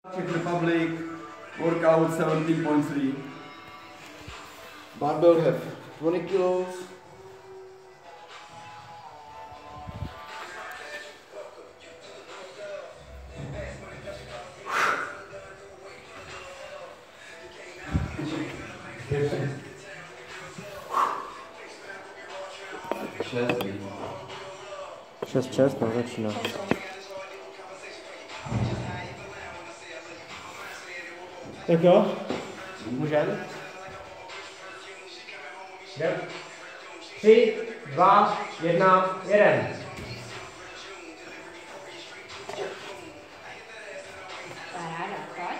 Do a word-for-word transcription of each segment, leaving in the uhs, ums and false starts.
Czech Republic, workout seventeen point three. Barbell have twenty kilos. šest šest, no začíná. Tak jo? Můžem? Jdem. Tři, dva, jedna, jeden. Paráda, pojď.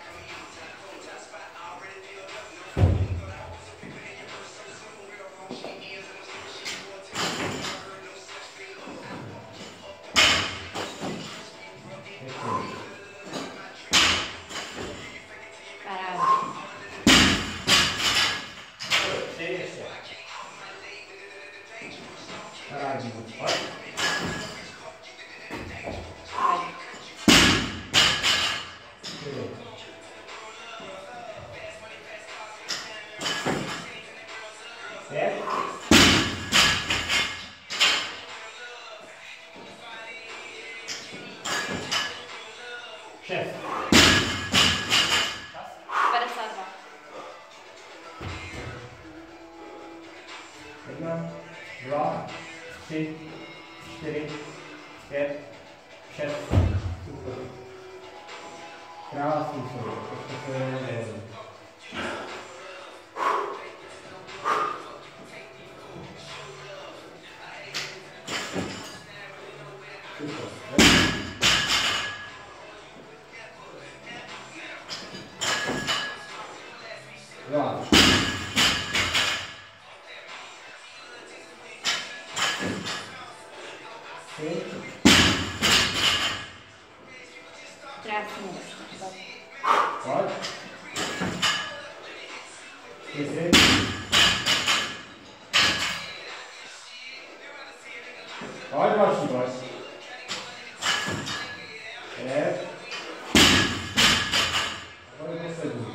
šest. padesát dva. Jedna, dva, tři, čtyři, pět, šest. Super. Krásný jsou. To je dva. Tři. Krásný. Pojď. Čtyři. Pojď další, pojď. Pět. Pojď poslední.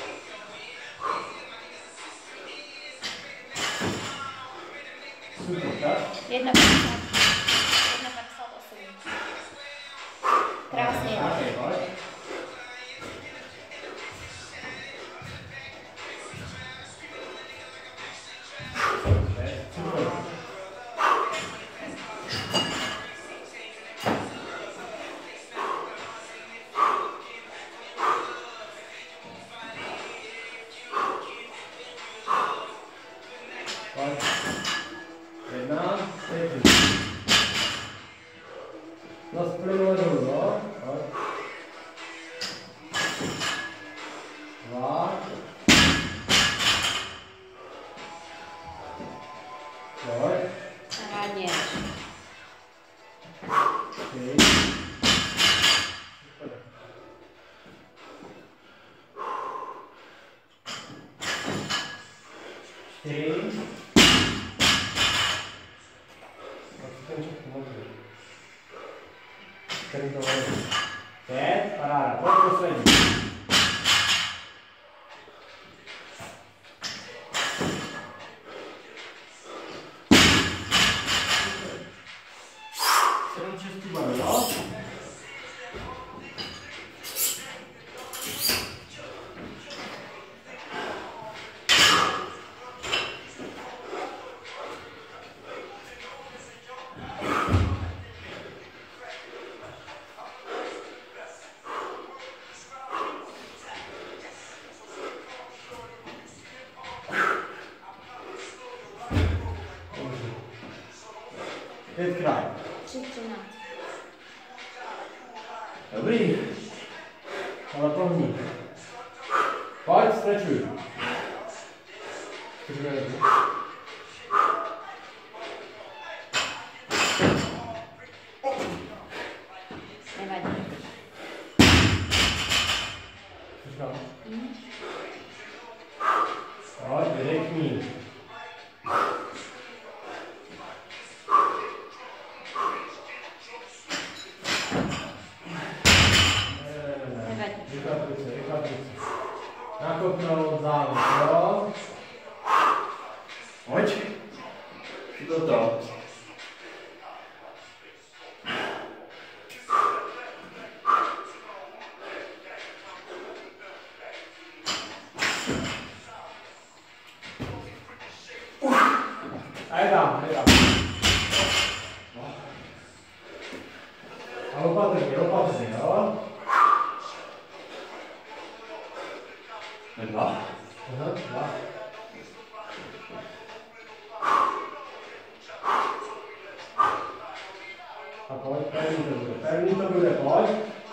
Super, tak? Jedna padesát. Jedna padesát osm. Krásně. Krásně, pojď. Super. Pojď. Jedna, čtyři. No splynule dolů, no. Pojď. Dva. Pojď. Parádně. Tři. Super. Čtyři. Pět, paráda, pojď poslední. Sedm čistý bar, jo? Pětkrát. Tři třináct. Dobrý. Ale pohni. Pojď, strečuj. Nevadí. Pojď, vydechni. Nevadí. Rychle pruce, rychle pruce. Nakopnout závěr, jo? Pojď. Do toho. A je tam, je tam. A opatrně, opatrně, jo? Dva. Aha, dva. A pojď, pevný to bude, pevný to bude, pojď.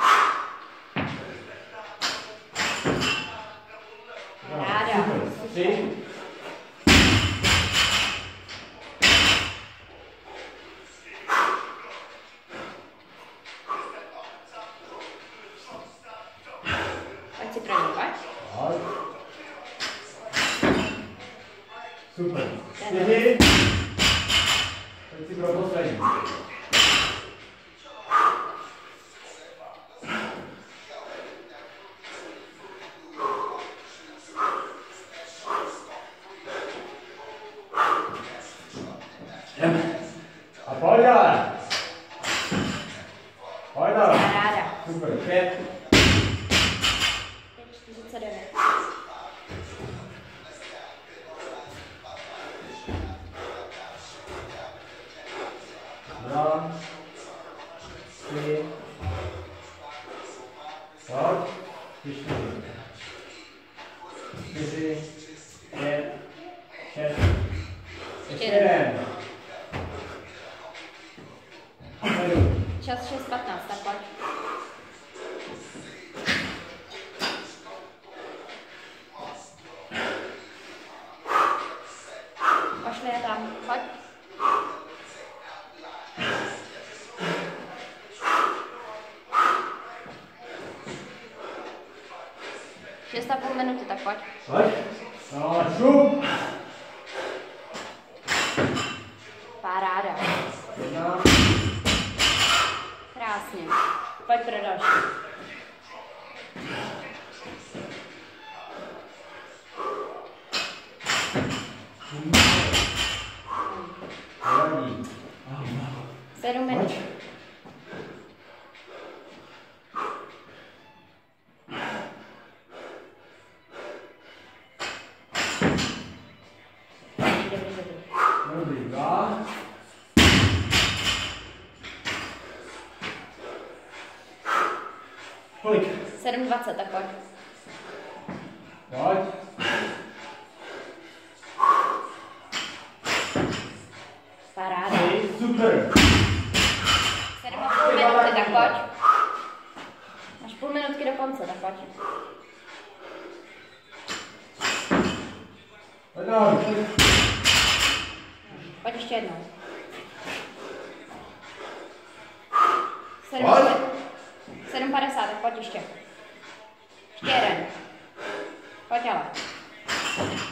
Ráda. Tři. Pojď si pro ní, pojď. Pojď. Super. Čtyři. Pojď si pro poslední. A pojď dále. Pojď dále. Ráda. Super. Pět. pět čtyřicet devět. Dva. Tři. Pojď. Čtyři. Čtyři. Pět. Šest. Ještě jeden. Sedm. Čas šest patnáct, tak pojď. Pošli je tam, pojď. Šest a půl minuty, tak pojď. Pojď. No, šup. Paráda. Jedna. Krásně. Pojď pro další. Nevadí. Sedm minut. Pojď. Dobrý, dobrý, dobrý. Dobrý, dva. Kolik? sedm dvacet, tak pojď. Pojď. Paráda. Tři, super. sedm a půl minuty, tak pojď. Máš půl minutky do konce, tak pojď. Pojď nahoru. Pojď ještě jednou. Pojď. sedm padesát, tak pojď ještě. Ještě jeden. Pojď ale.